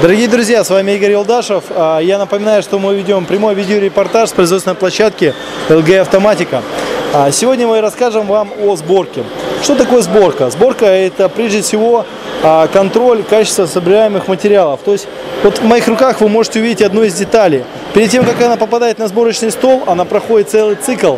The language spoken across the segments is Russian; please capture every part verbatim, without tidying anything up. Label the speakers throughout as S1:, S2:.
S1: Дорогие друзья, с вами Игорь Юлдашев. Я напоминаю, что мы ведем прямой видеорепортаж с производственной площадки эл джи Автоматика. Сегодня мы расскажем вам о сборке. Что такое сборка? Сборка – это прежде всего контроль качества собираемых материалов. То есть вот в моих руках вы можете увидеть одну из деталей. Перед тем, как она попадает на сборочный стол, она проходит целый цикл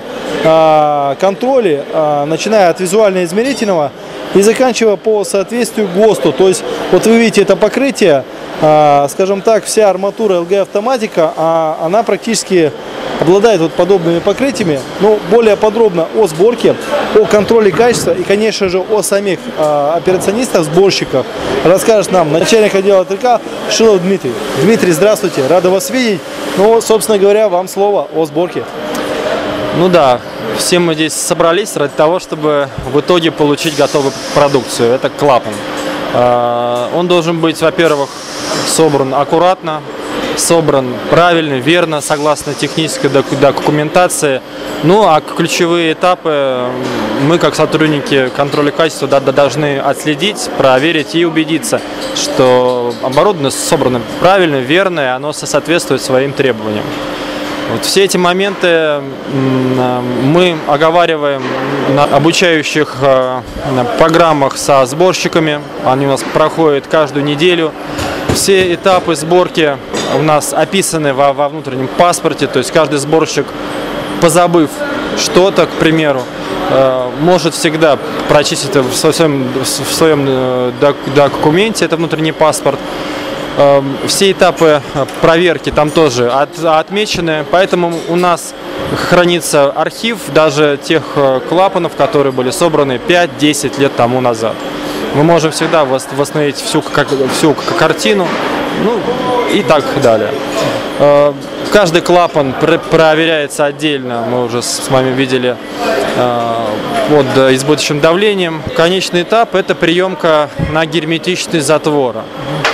S1: контроля, начиная от визуально-измерительного и заканчивая по соответствию ГОСТу. То есть вот вы видите это покрытие, скажем так, вся арматура эл джи Автоматика, она практически обладает вот подобными покрытиями. Но более подробно о сборке, о контроле качества и, конечно же, о самих операционистах, сборщиках расскажет нам начальник отдела ТК Шилов Дмитрий. Дмитрий, здравствуйте, рада вас видеть. Ну, собственно говоря, вам слово о сборке.
S2: Ну да, все мы здесь собрались ради того, чтобы в итоге получить готовую продукцию. Это клапан. Он должен быть, во-первых, собран аккуратно, собран правильно, верно, согласно технической документации. Ну а ключевые этапы мы, как сотрудники контроля качества, должны отследить, проверить и убедиться, что оборудование собрано правильно, верно, и оно соответствует своим требованиям. Вот все эти моменты мы оговариваем на обучающих программах со сборщиками. Они у нас проходят каждую неделю. Все этапы сборки у нас описаны во, во внутреннем паспорте. То есть каждый сборщик, позабыв что-то, к примеру, может всегда прочесть это в своем, в своем документе, это внутренний паспорт. Все этапы проверки там тоже от, отмечены, поэтому у нас хранится архив даже тех клапанов, которые были собраны пять-десять лет тому назад. Мы можем всегда восстановить всю, как, всю картину, ну и так далее. Каждый клапан проверяется отдельно, мы уже с вами видели, под избыточным давлением. Конечный этап – это приемка на герметичность затвора.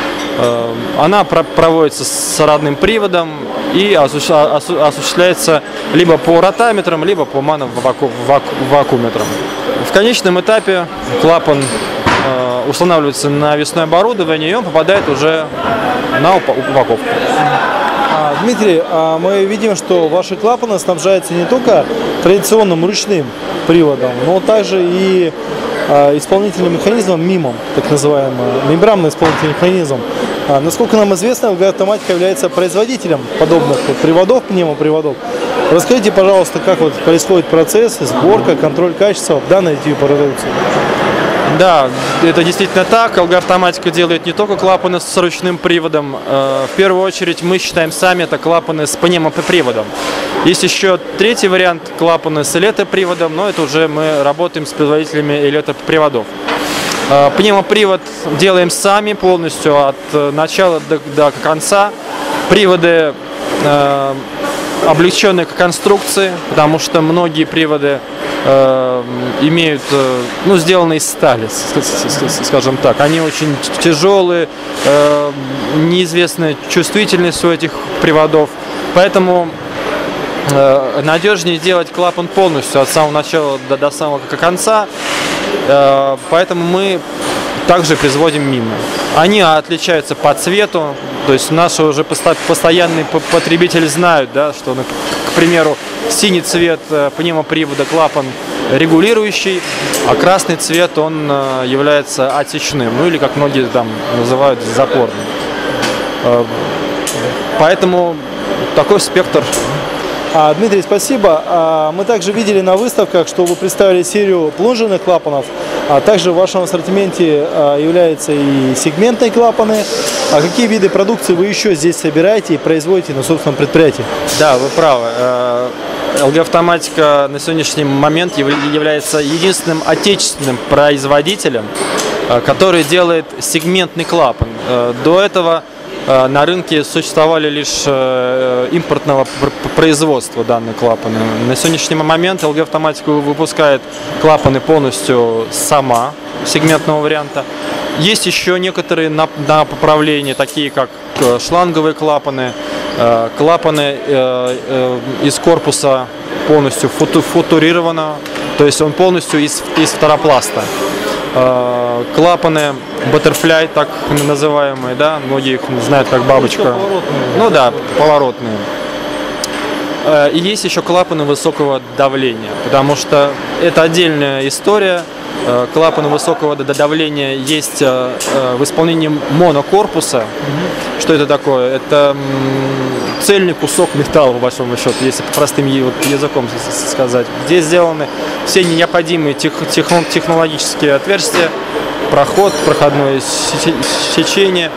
S2: Она проводится с родным приводом и осуществляется либо по ротаметрам, либо по мановакуметрам. В конечном этапе клапан устанавливается на навесное оборудование, и он попадает уже на упаковку.
S1: Дмитрий, мы видим, что ваши клапаны снабжаются не только традиционным ручным приводом, но также и исполнительным механизмом мимом, так называемый мембранный исполнительный механизм. Насколько нам известно, эл джи Автоматика является производителем подобных вот приводов, пневмоприводов. Расскажите, пожалуйста, как вот происходит процесс, сборка, контроль качества данной типа продукции.
S2: Да, это действительно так. эл джи Автоматика делает не только клапаны с ручным приводом. В первую очередь мы считаем сами это клапаны с пневмоприводом. Есть еще третий вариант – клапаны с электроприводом, но это уже мы работаем с производителями электроприводов. Пневмопривод делаем сами полностью от начала до, до конца. Приводы э, облегченные к конструкции, потому что многие приводы э, имеют, э, ну, сделаны из стали, скажем так. Они очень тяжелые, э, неизвестная чувствительность у этих приводов, поэтому э, надежнее делать клапан полностью от самого начала до, до самого конца. Поэтому мы также производим мимо. Они отличаются по цвету, то есть наши уже постоянные потребители знают, да, что, к примеру, синий цвет пневмопривода клапан регулирующий, а красный цвет он является отсечным, ну или как многие там называют запорным. Поэтому такой спектр.
S1: Дмитрий, спасибо. Мы также видели на выставках, что вы представили серию плунжерных клапанов, а также в вашем ассортименте являются и сегментные клапаны. А какие виды продукции вы еще здесь собираете и производите на собственном предприятии?
S2: Да, вы правы. эл джи Автоматика на сегодняшний момент является единственным отечественным производителем, который делает сегментный клапан. До этого на рынке существовали лишь импортного производства данные клапаны. На сегодняшний момент эл джи Автоматика выпускает клапаны полностью сама, сегментного варианта. Есть еще некоторые на, на поправления, такие как шланговые клапаны, клапаны из корпуса полностью футурировано, то есть он полностью из, из фторопласта. Клапаны Butterfly, так называемые, да, многие их знают как бабочка. Ну да, поворотные. И есть еще клапаны высокого давления, потому что это отдельная история. Клапаны высокого давления есть в исполнении монокорпуса. Mm-hmm. Что это такое? Это цельный кусок металла, по большому счету, если простым языком сказать. Здесь сделаны все необходимые тех, тех, технологические отверстия, проход, проходное сечение.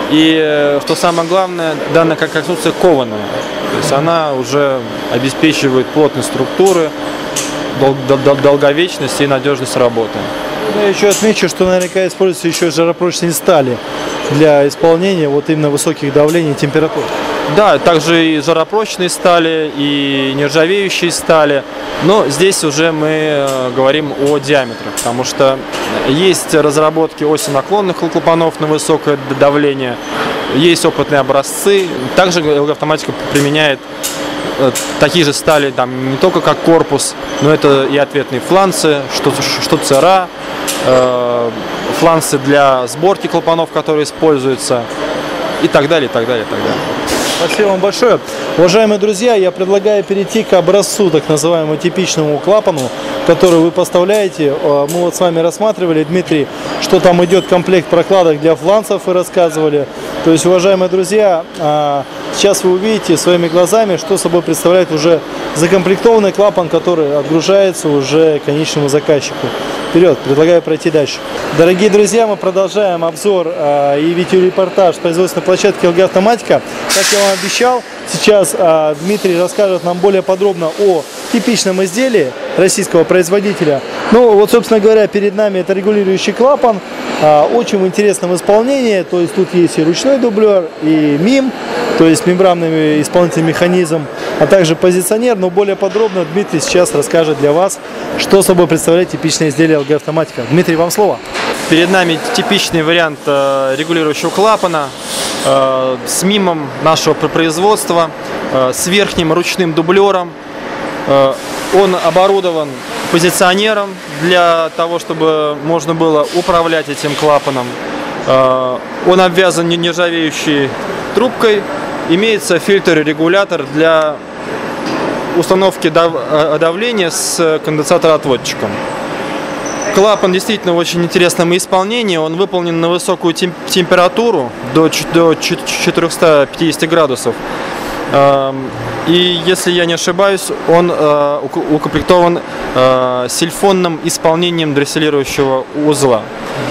S2: И, что самое главное, данная конструкция кованая. То есть она уже обеспечивает плотность структуры, дол дол долговечность и надежность работы.
S1: Я еще отмечу, что наверняка используется еще жаропрочные стали для исполнения вот именно высоких давлений и температур.
S2: Да, также и жаропрочные стали, и нержавеющие стали, но здесь уже мы говорим о диаметре, потому что есть разработки осенаклонных клапанов на высокое давление, есть опытные образцы, также эл джи Автоматика применяет такие же стали, там не только как корпус, но это и ответные фланцы, что, что ЦРА, э, фланцы для сборки клапанов, которые используются, и так далее, и так далее, и так далее.
S1: Спасибо вам большое. Уважаемые друзья, я предлагаю перейти к образцу, так называемому типичному клапану, который вы поставляете. Мы вот с вами рассматривали, Дмитрий, что там идет комплект прокладок для фланцев, вы рассказывали. То есть, уважаемые друзья, сейчас вы увидите своими глазами, что собой представляет уже закомплектованный клапан, который отгружается уже конечному заказчику. Вперед, предлагаю пройти дальше. Дорогие друзья, мы продолжаем обзор э, и видеорепортаж производственной площадки эл джи Автоматика. Как я вам обещал, сейчас э, Дмитрий расскажет нам более подробно о типичном изделии российского производителя. Ну вот, собственно говоря, перед нами это регулирующий клапан, э, очень в интересном исполнении. То есть тут есть и ручной дублер, и МИМ, то есть мембранный исполнительный механизм, а также позиционер. Но более подробно Дмитрий сейчас расскажет для вас, что собой представляет типичное изделие эл джи Автоматика. Дмитрий, вам слово.
S2: Перед нами типичный вариант э, регулирующего клапана э, с мимом нашего производства, э, с верхним ручным дублером. Э, он оборудован позиционером для того, чтобы можно было управлять этим клапаном. Э, он обвязан нержавеющей трубкой. Имеется фильтр-регулятор для установки дав давления с конденсатор-отводчиком. Клапан действительно в очень интересном исполнении. Он выполнен на высокую тем температуру до, до четырёхсот пятидесяти градусов. И если я не ошибаюсь, он укомплектован сильфонным исполнением дросселирующего узла.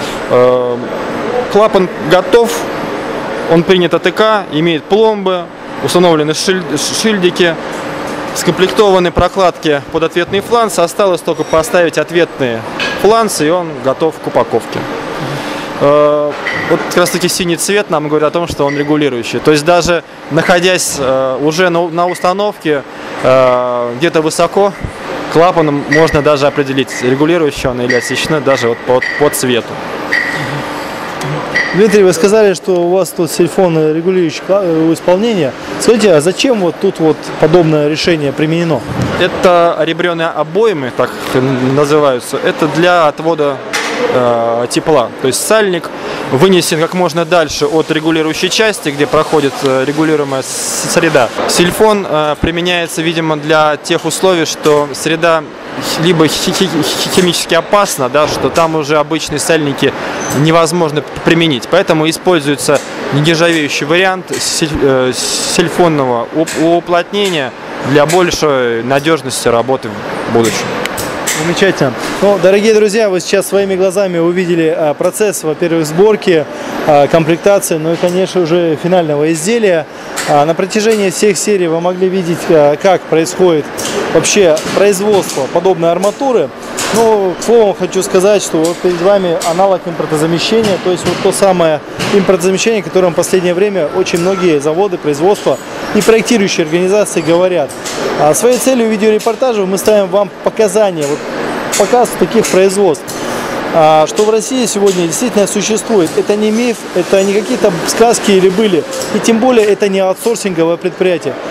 S2: Клапан готов. Он принят АТК, имеет пломбы, установлены шиль шильдики, скомплектованы прокладки под ответный фланц. Осталось только поставить ответные фланцы, и он готов к упаковке. Вот как раз таки синий цвет нам говорит о том, что он регулирующий. То есть даже находясь уже на установке где-то высоко, клапаном можно даже определить, регулирующий он или отсечной, даже вот по, по цвету.
S1: Дмитрий, вы сказали, что у вас тут сильфон регулирующий исполнение. Скажите, а зачем вот тут вот подобное решение применено?
S2: Это ребрёные обоймы, так называются. Это для отвода э, тепла. То есть сальник вынесен как можно дальше от регулирующей части, где проходит э, регулируемая среда. Сильфон э, применяется, видимо, для тех условий, что среда либо химически опасна, да, что там уже обычные сальники невозможно применить. Поэтому используется нержавеющий вариант сильфонного уплотнения для большей надежности работы в будущем.
S1: Замечательно. Ну, дорогие друзья, вы сейчас своими глазами увидели а, процесс, во-первых, сборки, а, комплектации, ну и, конечно, уже финального изделия. А, на протяжении всех серий вы могли видеть, а, как происходит вообще производство подобной арматуры. Ну, к слову, хочу сказать, что вот перед вами аналог импортозамещения, то есть вот то самое импортозамещение, о котором в последнее время очень многие заводы, производства и проектирующие организации говорят. А своей целью видеорепортажа мы ставим вам показания, вот, показ таких производств, а, что в России сегодня действительно существует. Это не миф, это не какие-то сказки или были, и тем более это не аутсорсинговое предприятие.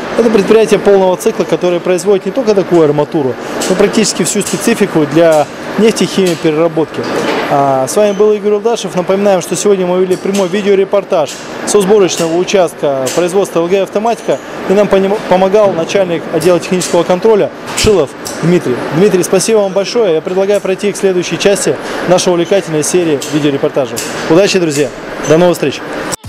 S1: Это предприятие полного цикла, которое производит не только такую арматуру, но практически всю специфику для нефтехимии переработки. А, с вами был Игорь Улдашев. Напоминаем, что сегодня мы вели прямой видеорепортаж со сборочного участка производства эл гэ «Автоматика». И нам помогал начальник отдела технического контроля Шилов Дмитрий. Дмитрий, спасибо вам большое. Я предлагаю пройти к следующей части нашей увлекательной серии видеорепортажей. Удачи, друзья. До новых встреч.